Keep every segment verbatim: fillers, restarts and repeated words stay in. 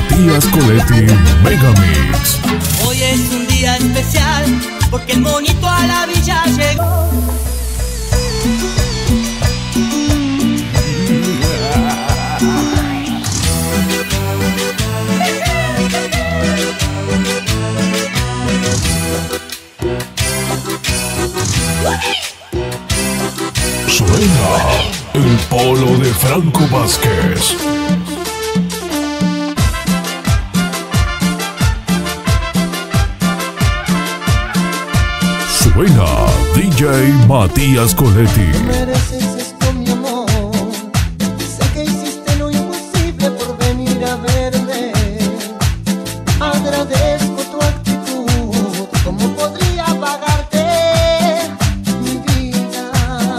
Matías Coletti Megamix. Hoy es un día especial porque el monito a la villa llegó. Suena el polo de Franco Vázquez. Suena D J Matías Coletti. Mereces esto, mi amor. Sé que hiciste lo imposible por venir a verme. Agradezco tu actitud. ¿Cómo podría pagarte mi vida?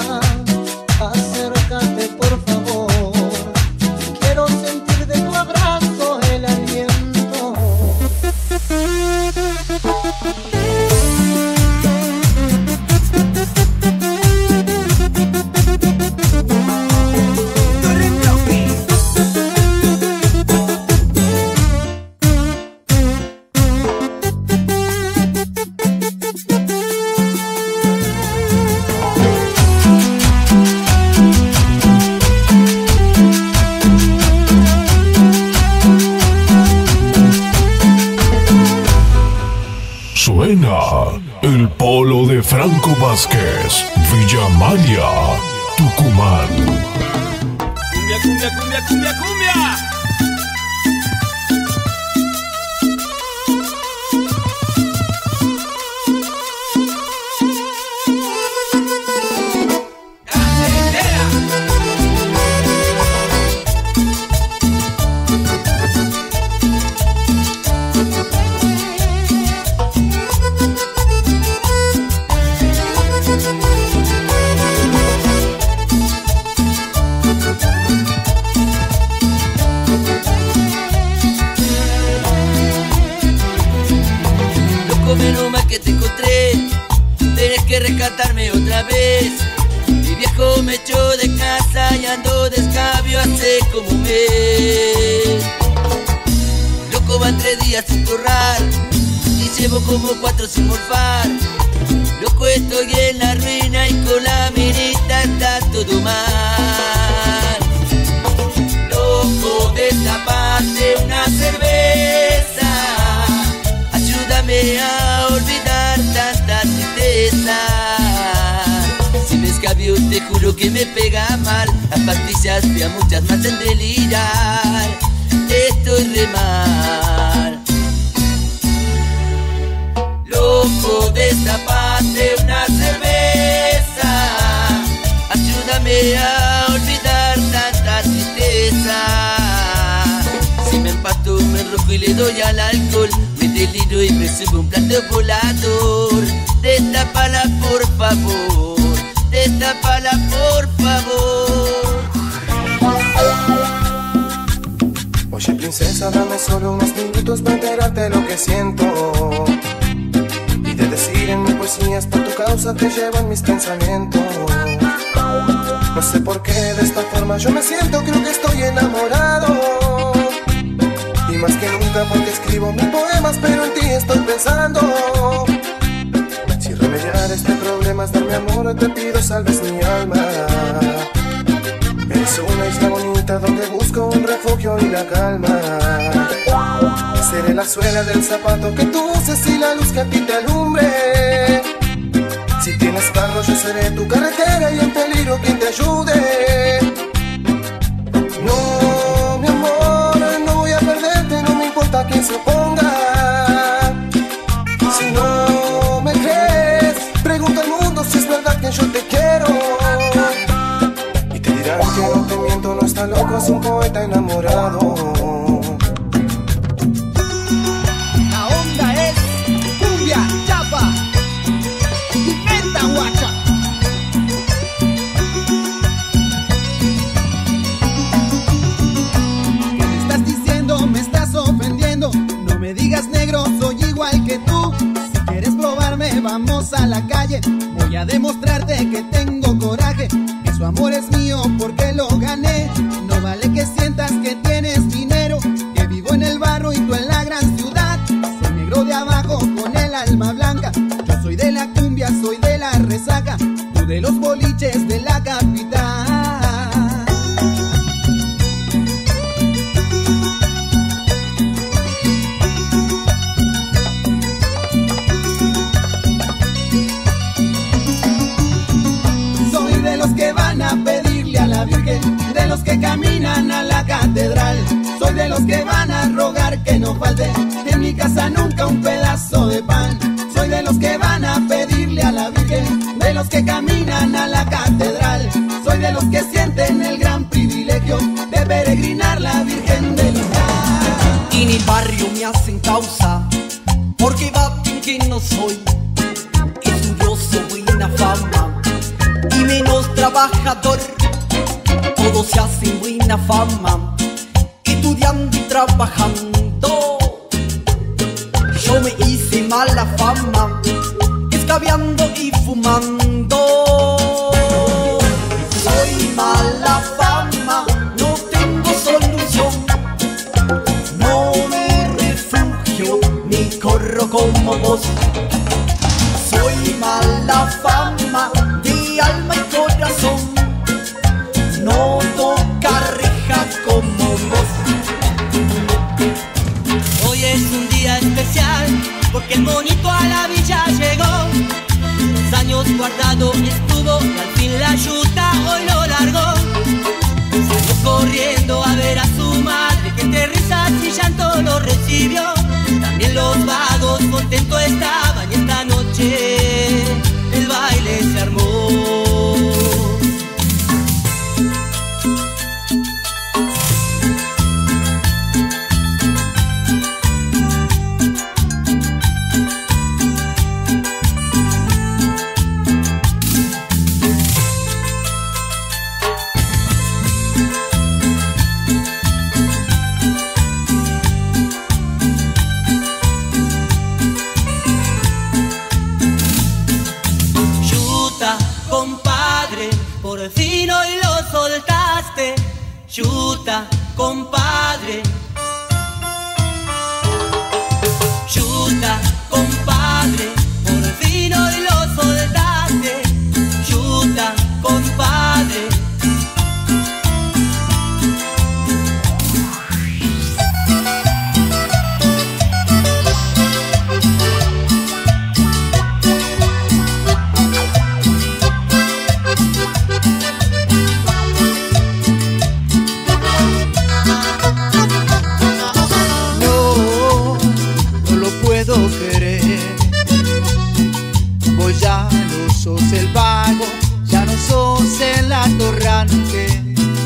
Acércate, por favor. Quiero sentir de tu abrazo el aliento. Suena el polo de Franco Vázquez, Villa Amalia, Tucumán. Cumbia, cumbia, cumbia, cumbia, cumbia. Menos mal que te encontré, tenés que rescatarme otra vez. Mi viejo me echó de casa y ando de escabio hace como un mes. Loco, van tres días sin correr y llevo como cuatro sin morfar. Loco, estoy en la ruina y con la minita está todo mal. Loco, destapate una cerveza, ayúdame a olvidar tanta tristeza. Si me escabio te juro que me pega mal. Las pastillas fui a muchas más en delirar. Estoy re mal. Loco, destapate una cerveza, ayúdame a olvidar tanta tristeza. Si me empato me enrojo y le doy al alcohol, me deliro y me subo un plato volador. Destápala por favor, destápala por favor. Oye princesa, dame solo unos minutos para enterarte lo que siento y de decir en mis poesías por tu causa te llevo en mis pensamientos. No sé por qué de esta forma yo me siento, creo que estoy enamorado. Y más que nunca porque escribo mis poemas, pero en ti estoy pensando. Si remediar este problema es darme amor, te pido salves mi alma. Eres una isla bonita donde busco un refugio y la calma. Seré la suela del zapato que tú uses y la luz que a ti te alumbre. Si tienes carro yo seré tu carretera y en peligro quien te ayude. No, mi amor, no voy a perderte, no me importa quién se oponga. Si no me crees, pregunta al mundo si es verdad que yo te quiero. Y te dirán que no te miento, no está loco, es un poeta enamorado. La onda es cumbia, chapa y venta guacha. ¿Qué me estás diciendo? Me estás ofendiendo. No me digas negro, soy igual que tú. Si quieres probarme, vamos a la calle. Voy a demostrarte que tengo coraje, que su amor es mío porque lo gané. No vale que sientas que tienes dinero, que vivo en el barro calles de la capital. Soy de los que van a pedirle a la Virgen, de los que caminan a la catedral. Soy de los que van a rogar que no falte en mi casa nunca un pedazo de pan. Soy de los que van a pedirle a la Virgen, de los que caminan a la catedral. Soy de los que sienten el gran privilegio de peregrinar la Virgen del Luján. Y en el barrio me hacen causa, porque baten que no soy estudioso, buena fama y menos trabajador. Todos se hacen buena fama, estudiando y trabajando. Yo me hice mala fama, escabeando y fumando. Soy mala fama, no tengo solución. No me refugio ni corro como vos. Soy mala fama de alma y corazón. No toca reja como vos. Hoy es un día especial porque el monito a la villa llegó. Los años guardado estuvo y al fin la yuta hoy lo largó. Salió corriendo a ver a su madre que entre risas y llanto lo recibió. También los vagos contentos estaban y esta noche el baile se armó. Por fin hoy lo soltaste, chuta, compadre. Chuta, compadre, por fin hoy lo soltaste, chuta, compadre. El vago, ya no sos el atorrante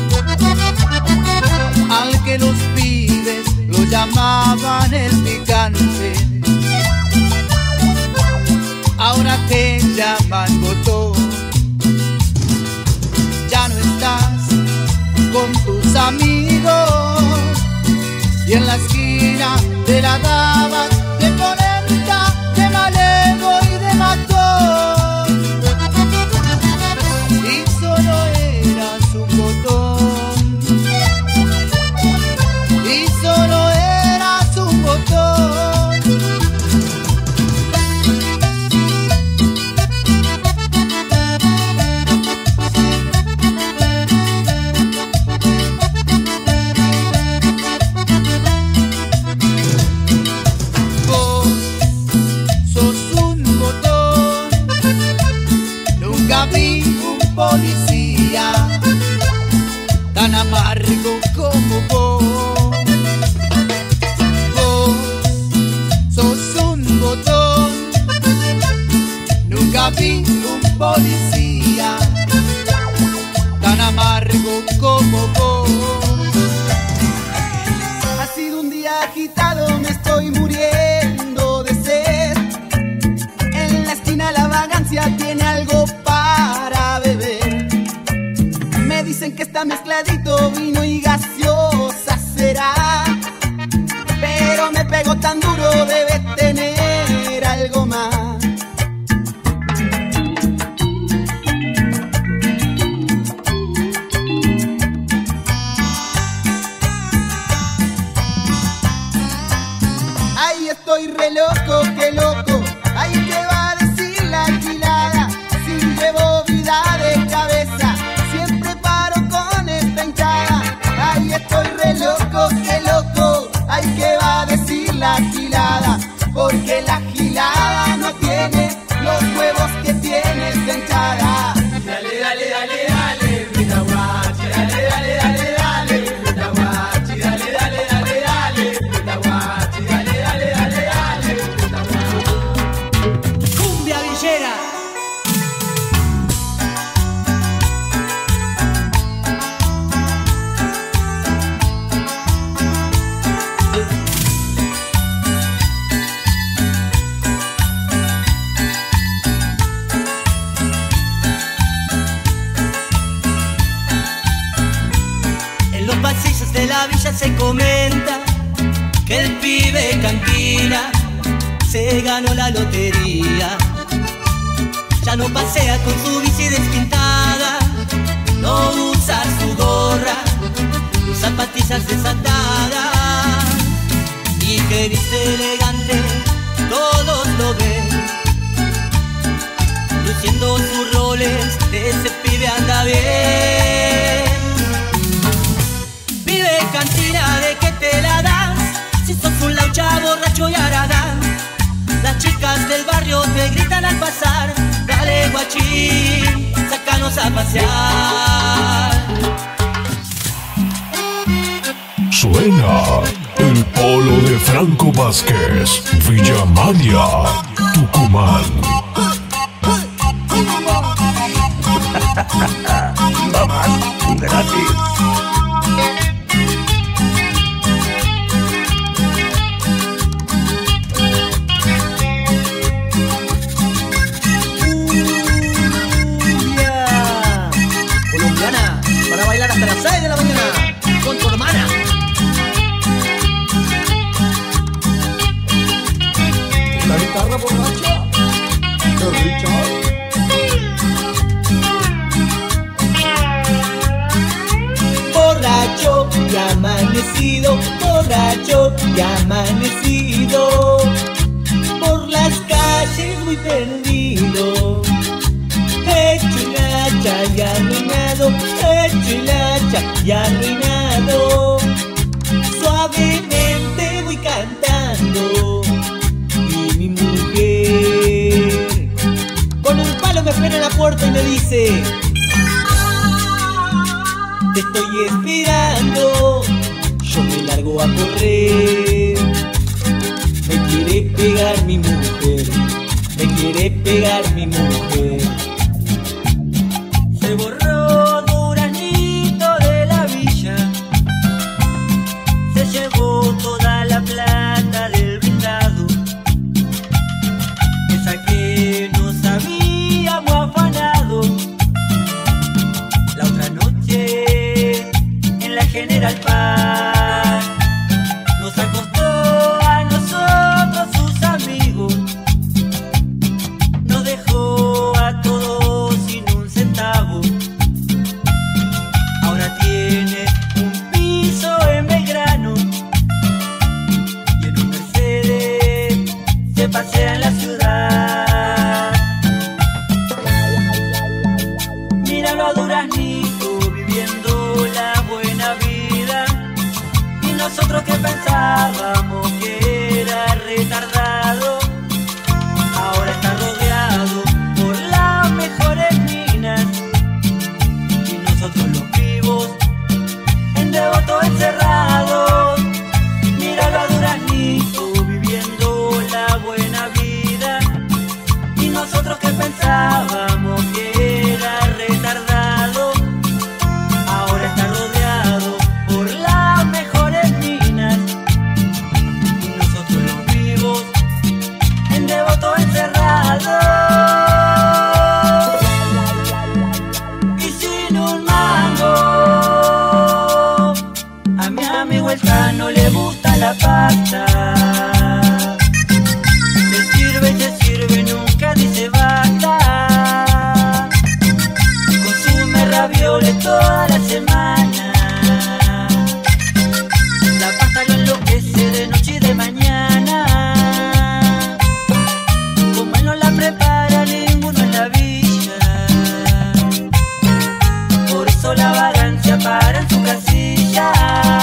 al que los pibes lo llamaban el picante. Ahora te llaman botón, ya no estás con tus amigos y en la esquina de la dama de polenta, de malevo y de matón. Y solo eras un botón. Vos sos un botón. Nunca vi un policía tan amargo como vos. Vos sos un botón. Nunca vi un policía tan amargo como vos. Ha sido un día agitado, me estoy muriendo de sed. En la esquina la vagancia tiene algo para beber. Me dicen que está mezcladito, vino y gaseosa será. Pero me pegó tan duro, debe tener algo más. Ay, estoy re loco, qué loco. Ay, ¿qué va a decir la alquilada? Si llevo vida de cabeza. de la villa se comenta que el pibe Cantina se ganó la lotería. Ya no pasea con su bici despintada, no usa su gorra, sus zapatillas desatadas, y que viste elegante, todos lo ven. Luciendo sus roles, ese pibe anda bien. Pibe Cantina, ¿de qué te la das? Si sos un laucha, borracho y aradán. Las chicas del barrio te gritan al pasar: dale guachín, sácanos a pasear. Suena el polo de Franco Vázquez, Villa Malia, Tucumán. Vamos, gratis. Colombiana, para bailar hasta las seis de la mañana con tu hermana. La guitarra borracha de Richard. Borracho y amanecido, borracho y amanecido, por las calles muy perdido, hecho hilacha y arruinado, hecho hilacha y arruinado. Suavemente voy cantando y mi mujer con un palo me espera en la puerta y me dice: te estoy esperando. Yo me largo a correr. Me quiere pegar mi mujer, me quiere pegar mi mujer. Se borró Duranito de la villa, se llevó toda la plata del brindado, esa que nos habíamos afanado. La otra noche en la General Paz nos acostó a nosotros sus amigos, nos dejó a todos sin un centavo. Ahora tiene un piso en Belgrano y en un Mercedes se pasea en la ciudad. Míralo a Duraznito viviendo la buena vida, y nosotros que pensábamos que era retardado, ahora está rodeado por las mejores minas, y nosotros los vivos en Devoto encerrados. Míralo a Duraznito viviendo la buena vida, y nosotros que pensábamos que era retardado, ahora está rodeado por las mejores minas, y nosotros los vivos en Devoto encerrados. Y sin un mango, a mi amigo el Tano le gusta la pasta. Se sirve y se sirve, nunca dice basta. Consume ravioles toda la semana. La pasta lo enloquece de noche y de mañana. Como él no la prepara ninguno en la villa, por eso la vagancia para en su casilla.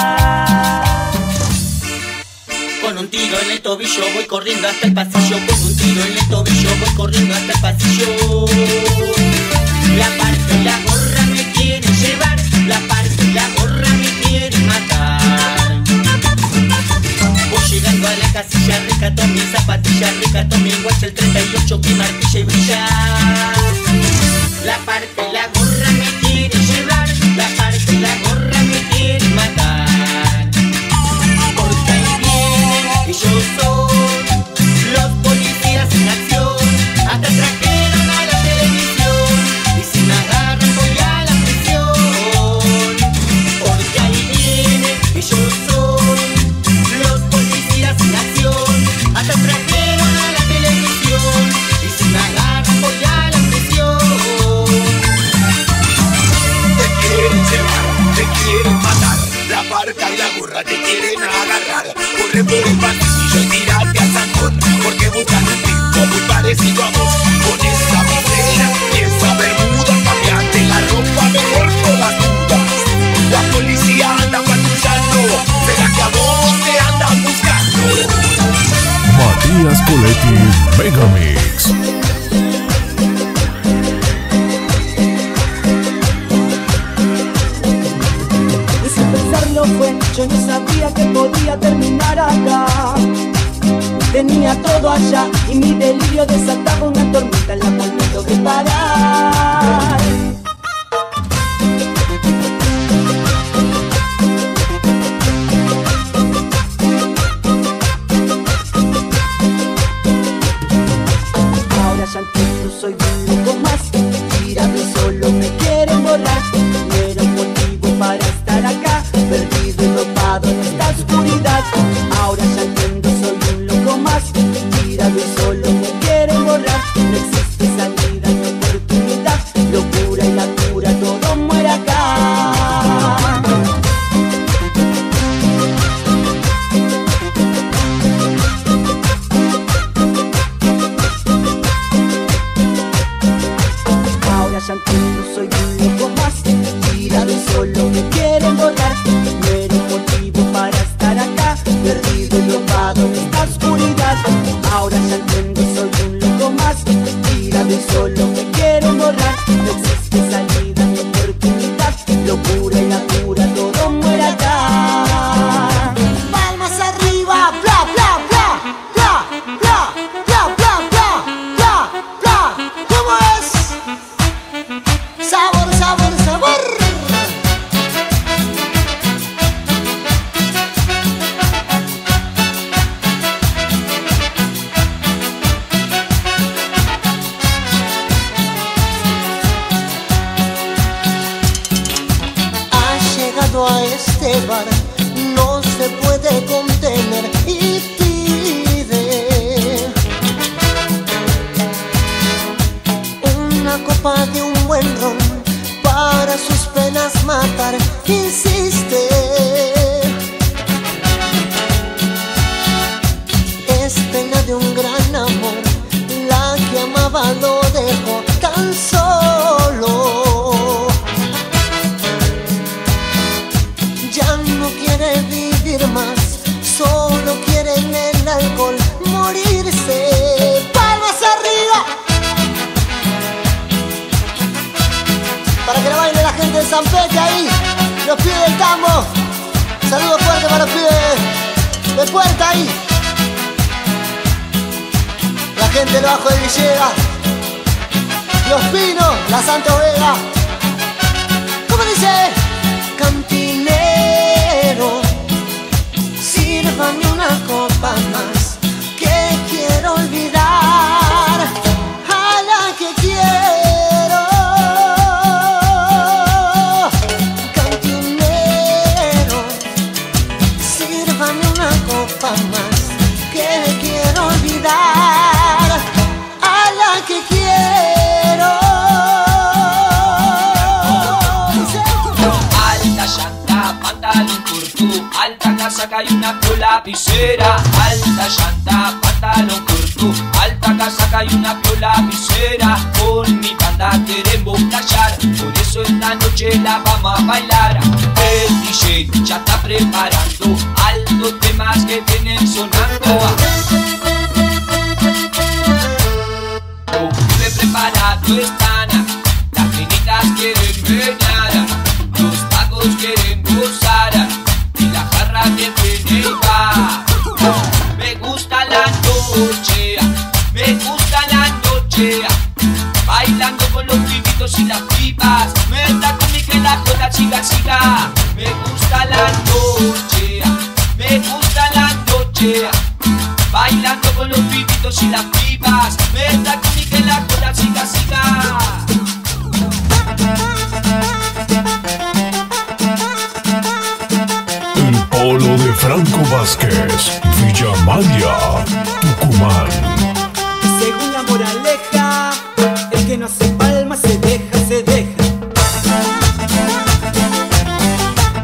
Con un tiro en el tobillo voy corriendo hasta el pasillo, con un tiro en el tobillo voy corriendo hasta el pasillo. La parte y la gorra me quieren llevar, la parte y la gorra me quieren matar. Voy llegando a la casilla, rescato mi zapatilla, rescato mi guacha, el treinta y ocho que martilla y brilla. La parte y la gorra me quieren llevar, la parte y la gorra me quieren matar. Porque ahí vienen ellos son los policías en acción, hasta trajeron a la televisión, y si me agarran voy a quieren matar. La parca y la burra te quieren agarrar. Corre por el pasillo y tírate al zancón, porque buscan un tipo muy parecido a vos. Con esa pizzería y esa bermuda, cambiate la ropa mejor por las dudas. La policía anda patrullando, será que a vos te andan buscando. Matías Coletti Megamix. Fue, yo no sabía que podía terminar acá. Tenía todo allá y mi delirio desataba una tormenta en la cual me logré parar. Ahora ya entiendo, soy un loco más, tirado y solo me quieren borrar. No era un motivo para estar acá, perdido y dopado en esta oscuridad. Ahora ya entiendo, soy un loco más, tirado y solo me quieren borrar. No existe salida ni oportunidad, locura y la cura, todo muere acá. Ahora ya entiendo, soy un loco más, tirado y solo me quieren borrar. No era un motivo para estar acá, perdido y dopado en esta oscuridad. Ahora ya entiendo, soy un loco más, tirado y solo me quieren borrar. No existe salida ni oportunidad, locura y la cura, todo muere acá. Palmas arriba, bla bla bla, bla bla bla bla bla bla bla. ¿Cómo es? Sabor, sabor, sabor. A este bar no se puede contener y pide una copa de un buen ron para sus penas matar. Insiste, es pena de un gran amor, la que amaba lo dejó tan solo. Ya no quiere vivir más, solo quiere en el alcohol morirse. ¡Palmas arriba! Para que la baile la gente de San Pedro ahí, los pibes del tambo. Saludos fuertes para los pibes de Puerta ahí. La gente de Bajo de Villegas, Los Pinos, la Santa Vega. ¿Cómo dice? Cantinero, sírvame una copa más, que quiero olvidar a la que quiero. Cantinero, sírvame una copa más, que quiero olvidar a la que quiero. Pantalón corto, alta casaca y una piola visera. Alta llanta, pantalón corto, alta casaca y una piola visera. Con mi banda queremos playar, por eso esta noche la vamos a bailar. El D J ya está preparando altos temas que vienen sonando. Los pibes preparados están, las niñitas quieren menear, los pagos quieren gozar y la jarra bien va. Me gusta la noche, me gusta la noche, bailando con los pibitos y las pipas. Me da conmigo que la joda siga, siga. Me gusta la noche, me gusta la noche, bailando con los pibitos y las pipas. Me da conmigo que la joda siga, siga. Polo de Franco Vázquez, Villa María, Tucumán. Según la moraleja, el que no hace palmas se deja, se deja.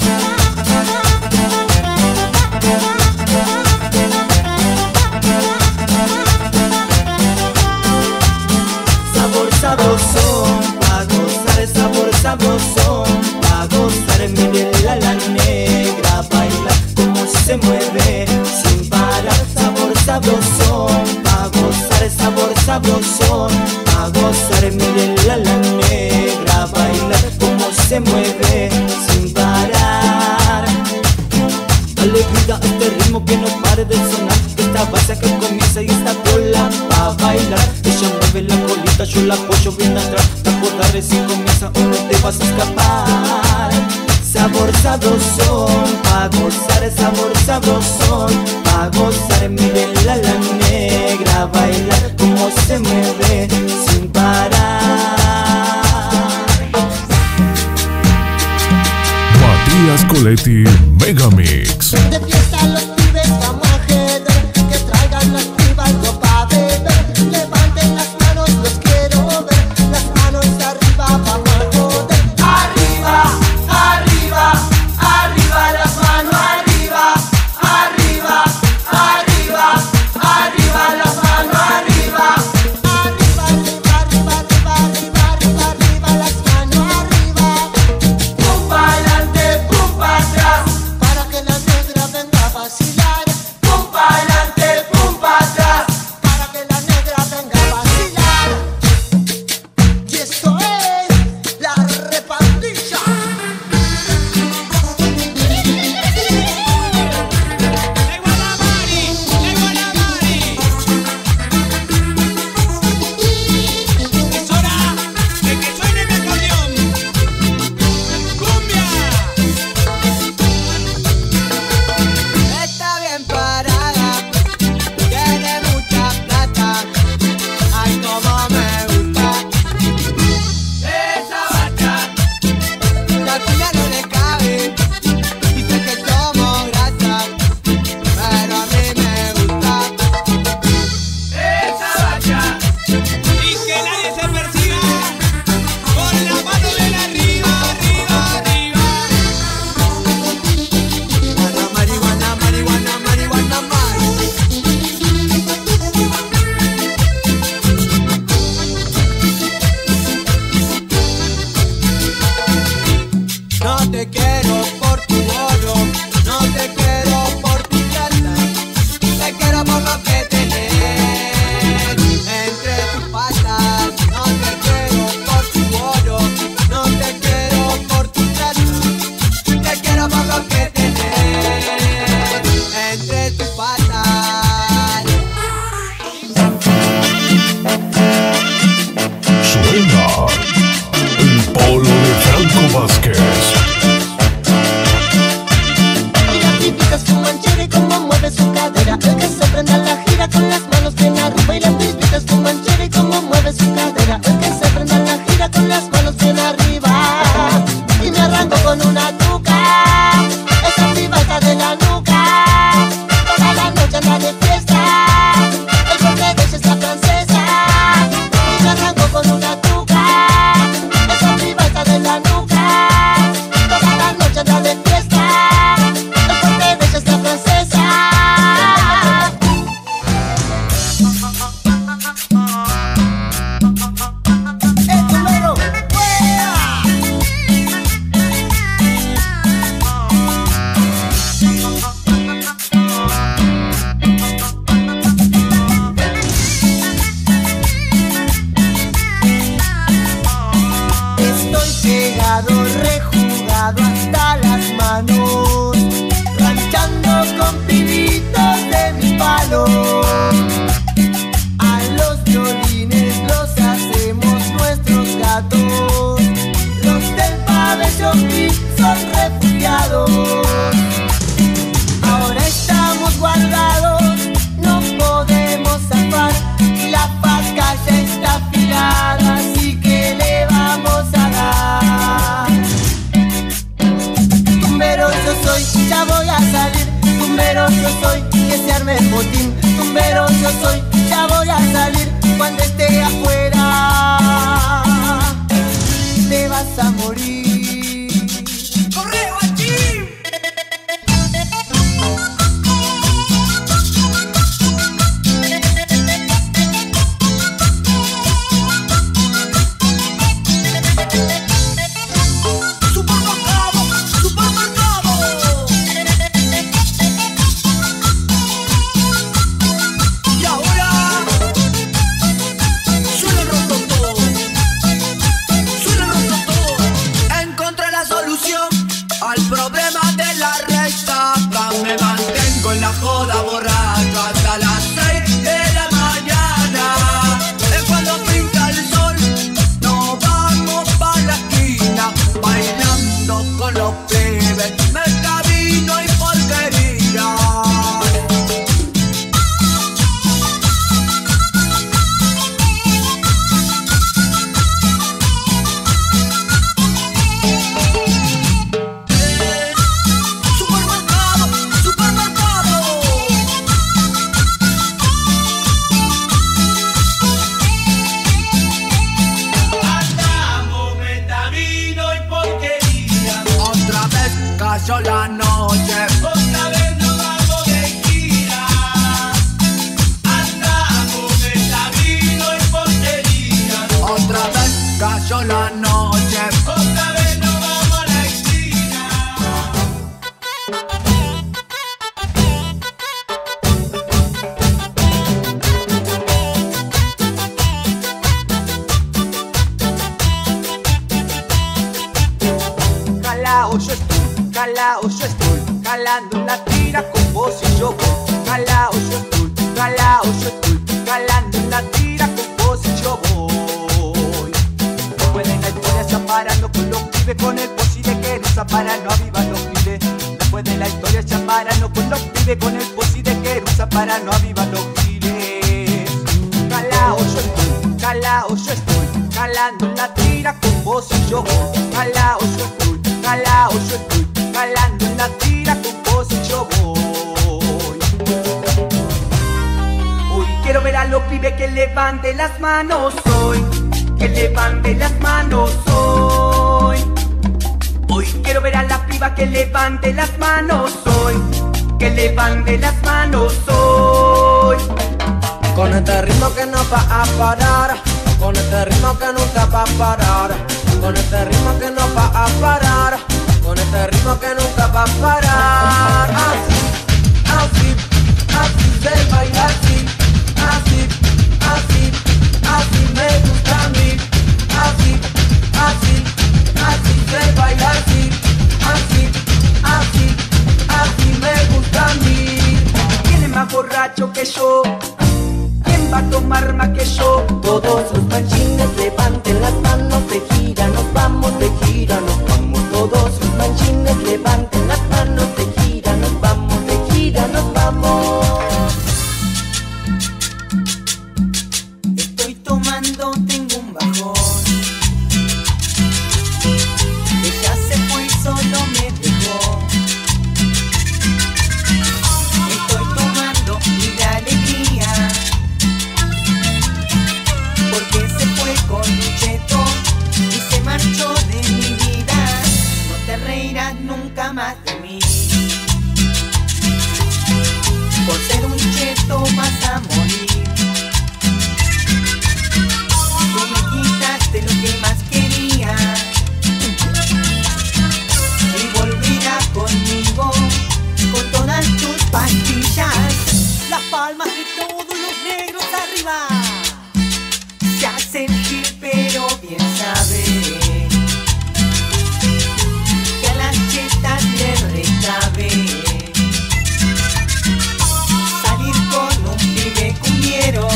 pa' gozar, mírela la negra bailar como se mueve sin parar. Sabor sabrosón, pa' gozar, sabor sabrosón, pa' gozar, mírela la negra bailar como se mueve sin parar. Dale vida a este ritmo que no pare de sonar, esta base que comienza y esta cola pa' bailar. Ella mueve la colita, yo la apoyo bien atrás, recordar si comienza o no te vas a escapar. Sabor sabrosón, pa' gozar, sabor sabrosón, pa' gozar, mírela la negra bailar como se mueve sin parar. Matías Coletti Megamix. De fiesta los pibes vamos a jeder, que traigan las pibas ropa a beber. Levanten las manos, los quiero ver, las manos arriba vamos a joder. Arriba, arriba, arriba, las manos arriba, arriba, arriba, arriba, las manos arriba. Arriba, arriba, arriba, arriba, arriba, arriba, arriba, las manos arriba. Pum pa' adelante, pum pa' atrás, para que la negra venga a vacilar. Pum pa' adelante, pum pa' atrás, para que la negra venga a vacilar. Y esto es la repandilla. Es hora de que suene mi acordeón. ¡Cumbia! Está bien parada, tiene mucha plata, ay como me gusta ¡Esa bacha! la cumbia no le cabe, dice que somos grasa, pero a mí me gusta. ¡Esa bacha! Y que nadie se persiga con la mano bien arriba, arriba, arriba. Marihuana, marihuana, marihuana, marihuana, no te quiero por tu oro, no te quiero por tu plata, te quiero por lo que tenés entre tus patas. No te quiero por tu oro, no te quiero por tu plata, te quiero por lo que tenés entre tus patas. Suena el polo de Franco Vázquez. Y las pipitas fuman chévere como mueve su cadera. El que se prenda la gira con las manos bien arriba. Y las pipitas fuman chévere como mueve su cadera. El que se prenda la gira con las manos bien arriba. Y me arranco con una tuca, esa piba está de la nuca. Toda la noche anda de fiesta, el corte de ella es la francesa. Y me arranco con una tuca, esa piba está de la nuca. Toda la noche anda de fiesta, el corte de ella es la francesa. ¡El número! ¡Fuera! Estoy pegado, rejugado hasta las manos, ranchando con pibitos de mi palo. A los violines los hacemos nuestros gatos, los del pabellón P son refugiados. Ahora estamos guardados, no podemos zafar, la faca ya está afilada, así que le vamos a dar. Tumbero yo soy, ya voy a salir. Tumbero yo soy, que se arme el botín. Tumbero yo soy, ya voy a salir. Cuando esté afuera, te vas a morir. ¡Corre, guachín! Super cayó la noche. Otra vez nos vamos de gira. Andamos desabrido y portería. Otra vez cayó la noche. Otra vez nos vamos a la esquina. Calao yo estoy, calao yo estoy, calando en la tira con vos y yo voy. Calao yo estoy, calao yo estoy, calando en la tira con vos y yo voy. Después de la historia se aparando con los pibes, con el posible que nos aparan, no avivan los pibes. Después de la historia se aparando con los pibes, con el posible que nos aparan, no avivan los pibes. Calao yo estoy, calao yo estoy, calando en la tira con vos y yo voy. Calao yo estoy, calao yo estoy, calando en la tira con vos y yo voy. Hoy quiero ver a los pibes que levanten las manos hoy, que levanten las manos hoy. Hoy quiero ver a las pibas que levanten las manos hoy, que levanten las manos hoy. Con este ritmo que no va a parar, con este ritmo que nunca va a parar, con este ritmo que no va a parar, con este ritmo que nunca va a parar. Así, así, así se baila así, así, así, así me gusta a mí. Así, así, así se baila así, así, así, así me gusta a mí. ¿Quién es más borracho que yo? ¿Quién va a tomar más que yo? Todos los manchines levanten las manos de gira, nos vamos de gira, nos vamos. Todos los manchines levanten las manos de gira, nos vamos de gira, nos vamos. Estoy tomando, tengo un bajón. Ella se fue y solo me dejó. Estoy tomando y la alegría, porque se fue con un cheto y se marchó de mi vida. No te reirás nunca más de mí. Por ser un cheto vas a morir. Tú me quitaste lo que más quería y volverás conmigo con todas tus pastillas. Las palmas de todos los negros arriba. Se hacen gil pero bien sabe que a las chetas le recabe salir con un pibe cumbiero.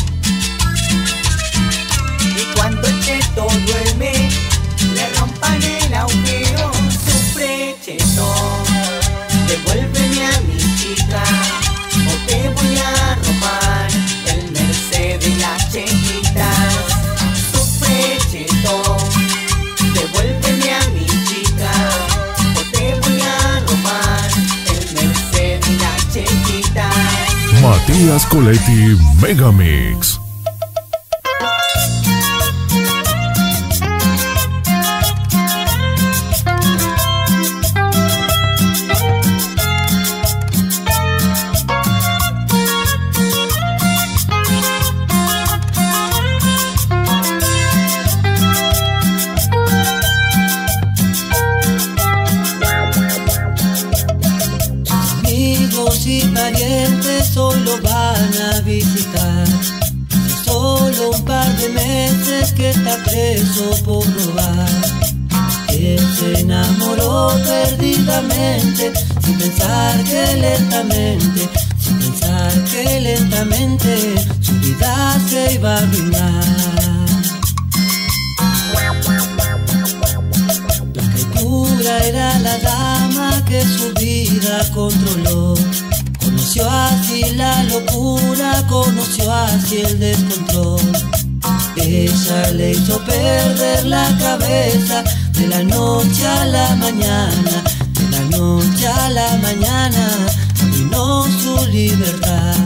Y cuando el cheto duerme le rompan el agujero. Sufre cheto, devuélveme a mi chica o te voy a robar el Mercedes de las chequitas. Sufre cheto, devuélveme a mi chica o te voy a robar el Mercedes de las chequitas. Matías Coletti Megamix. Amigos y parientes solo van a visitar. Solo un par de meses que está preso por robar. Él se enamoró perdidamente, sin pensar que lentamente, sin pensar que lentamente su vida se iba a arruinar. La criatura era la dama que su vida controló. Conoció así la locura, conoció así el descontrol. Ella le hizo perder la cabeza de la noche a la mañana, de la noche a la mañana, arruinó su libertad.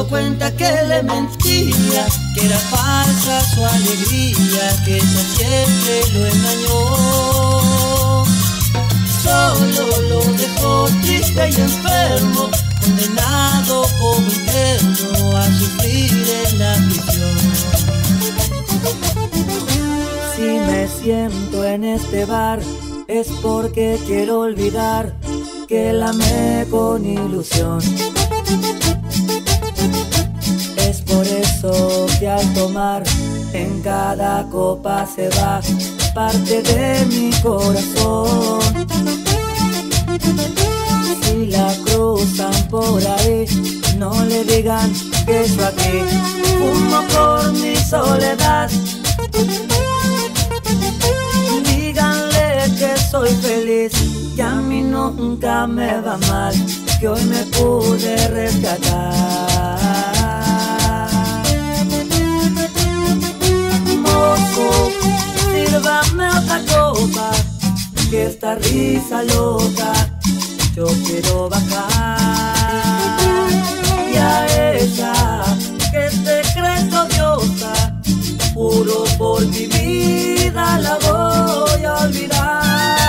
dio cuenta que le mentía, que era falsa su alegría, que ella siempre lo engañó. Solo lo dejó triste y enfermo, condenado como interno a sufrir en la prisión. Si me siento en este bar es porque quiero olvidar que la amé con ilusión. Es por eso que al tomar en cada copa se va parte de mi corazón. Si la cruzan por ahí, no le digan que yo aquí fumo por mi soledad. Díganle que soy feliz, que a mí nunca me va mal, que hoy me pude rescatar. Mozo, sírvame otra copa, que esta risa loca yo quiero bajar. Y a ella que se cree odiosa, juro por mi vida la voy a olvidar.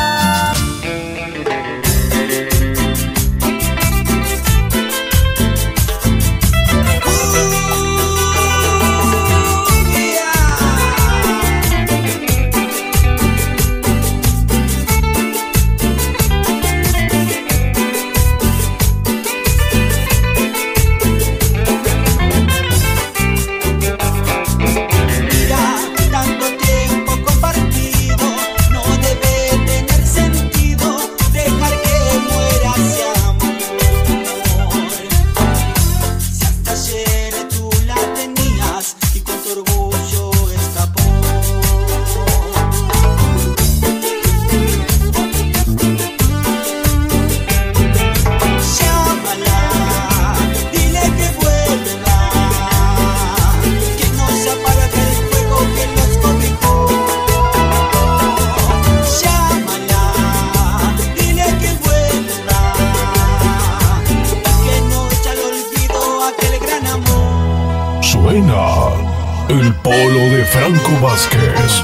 Suena el polo de Franco Vázquez.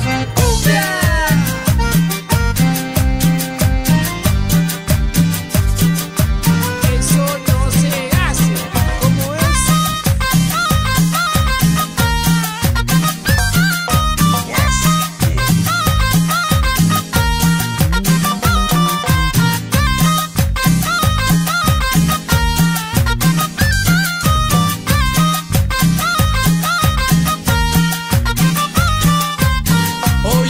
Oh,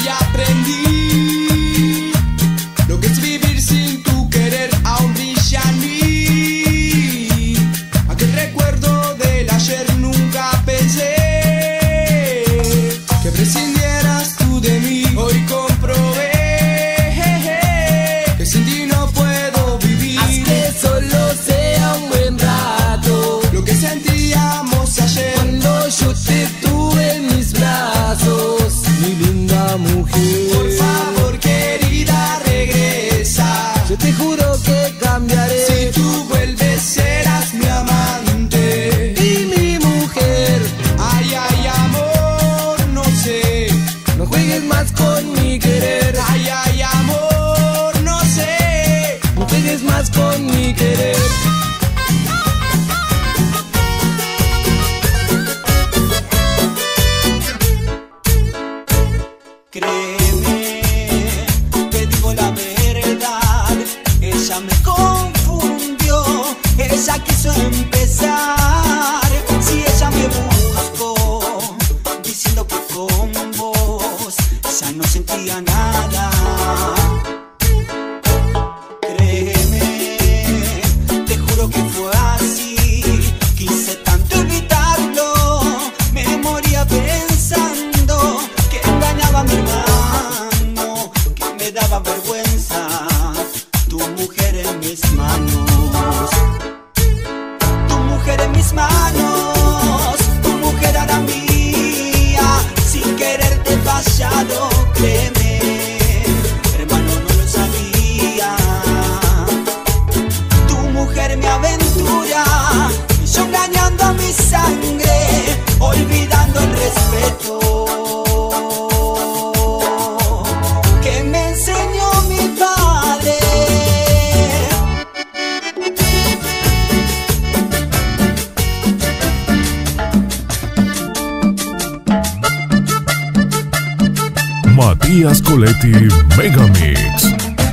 Matías Coletti Megamix.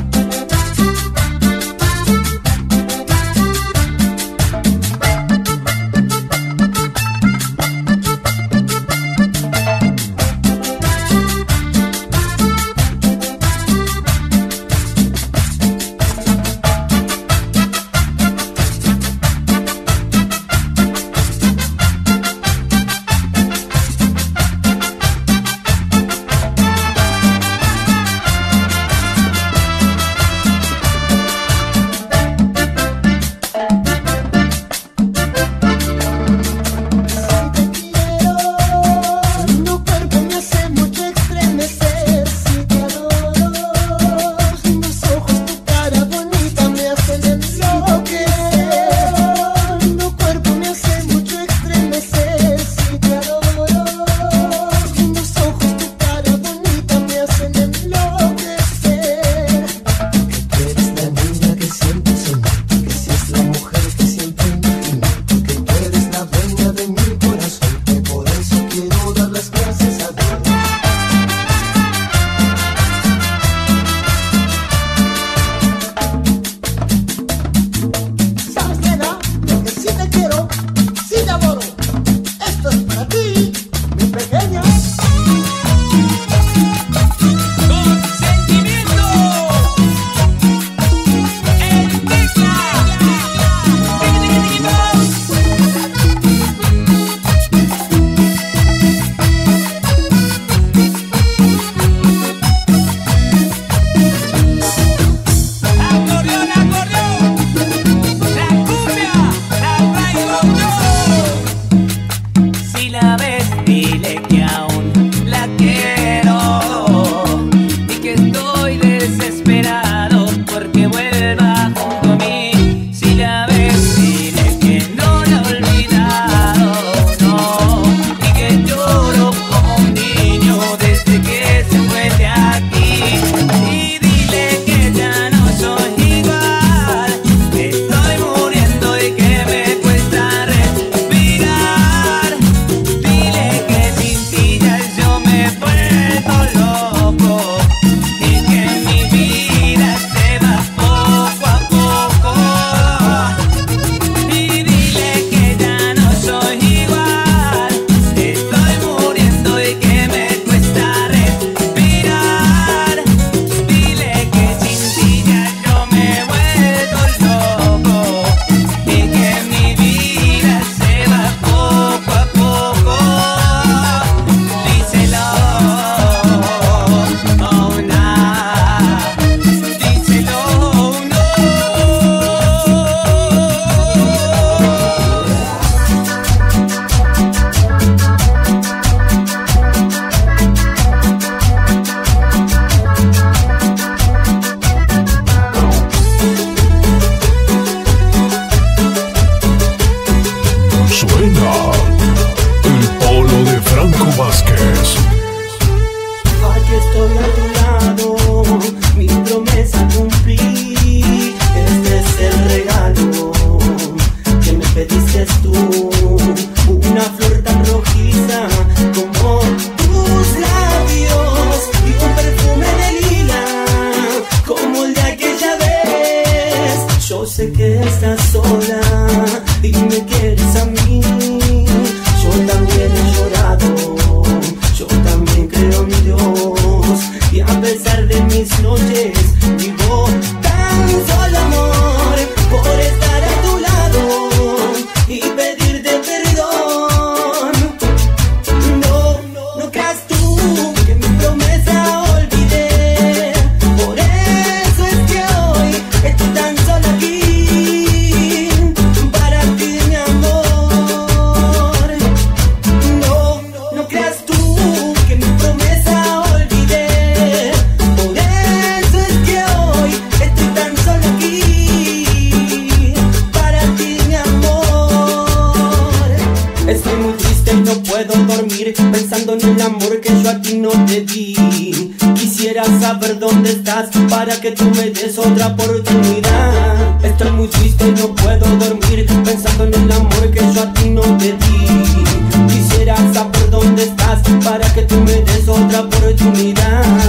pensando en el amor que yo a ti no te di. Quisiera saber dónde estás para que tú me des otra oportunidad. Estoy muy triste y no puedo dormir pensando en el amor que yo a ti no te di. Quisiera saber dónde estás para que tú me des otra oportunidad.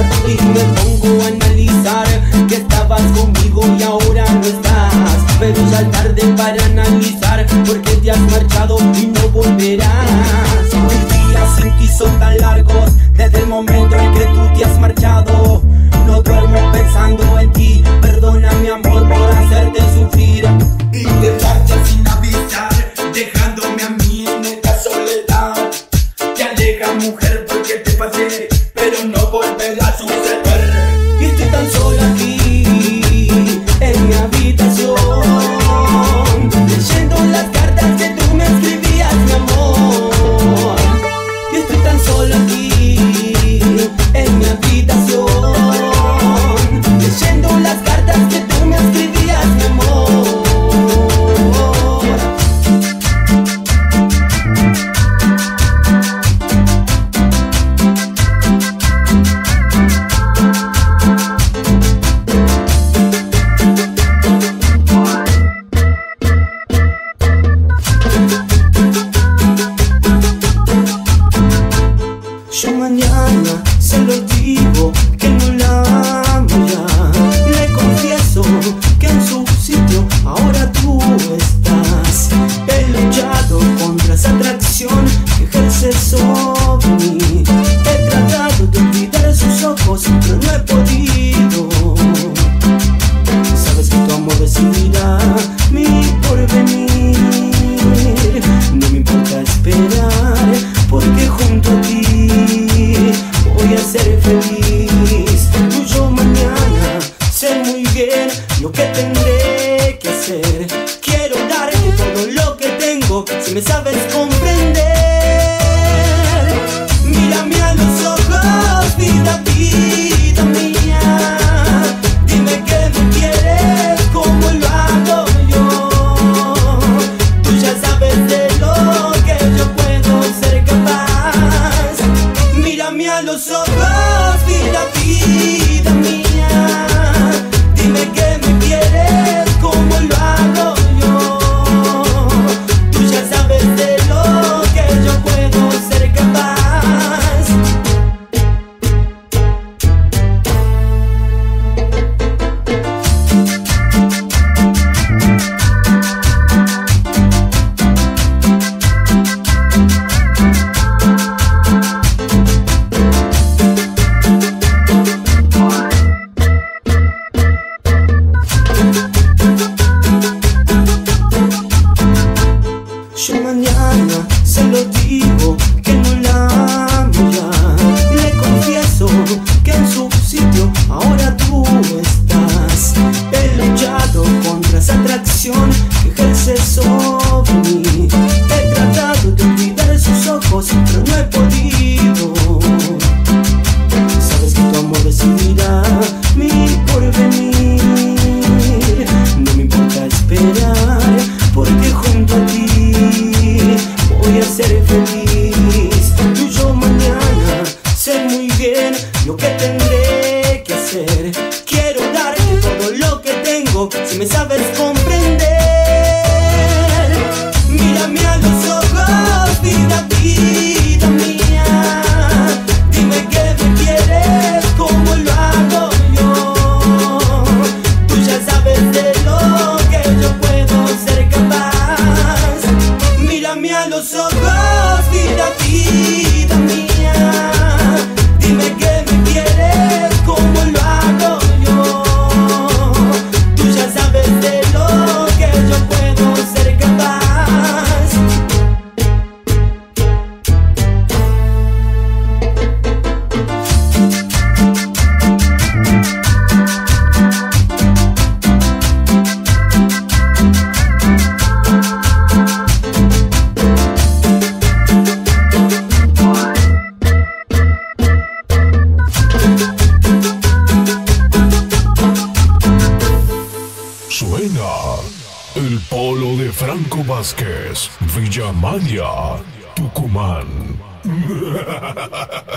nunca es tarde para analizar por qué te has marchado y no volverás. Mis días sin ti son tan largos, desde el momento en que tú te has marchado. No duermo pensando en ti, perdona mi amor por hacerte sufrir. Y te marchas sin avisar, dejándome a mí en esta soledad. Te alejas, mujer, porque te pasé, pero no volverá a suceder. Y estoy tan sola aquí, en mi habitación, leyendo las cartas que tú me escribías, mi amor. Y estoy tan sola aquí, en mi habitación, leyendo las cartas que tú me escribías, mi amor. Yo mañana se lo digo que no la amo ya. Le confieso que en su sitio ahora tú estás. He luchado contra esa atracción que ejerce sobre mí. He tratado de olvidar sus ojos, pero no he podido. Sabes que tu amor decidirá mi porvenir. No me importa esperar, porque junto a ti voy a ser feliz. Tú y yo mañana sé muy bien lo que tendré que hacer. Quiero darte todo lo que tengo, si me sabes comprender. Mírame a los ojos, vida, vida mía. Dime que me quieres como lo hago yo. Tú ya sabes de lo que yo puedo ser capaz. Mírame a los ojos, vida, vida mía. Dime que me quieres como lo hago yo. Tú ya sabes de lo que yo puedo ser capaz. Yo mañana se lo digo que no la amo ya. Le confieso que en su sitio ahora tú estás. He luchado contra esa atracción que ejerce sobre mí. He tratado de olvidar sus ojos, pero no he podido. Sabes que tu amor decidirá mi porvenir. No me importa esperar, porque junto a ti voy a ser feliz. Tú y yo mañana sé muy bien lo que tendré que hacer. Quiero darte todo lo que tengo, si me sabes comprender. Mírame a los ojos, vida, vida mía. Dime que me quieres como lo hago yo. Tú ya sabes de lo que yo puedo ser capaz. Mírame a los ojos, vida, vida mía. Dime que me quieres como lo hago yo. Tú ya sabes de lo que yo puedo ser capaz. Suena el polo de Franco Vázquez, Villa Maya, Tucumán.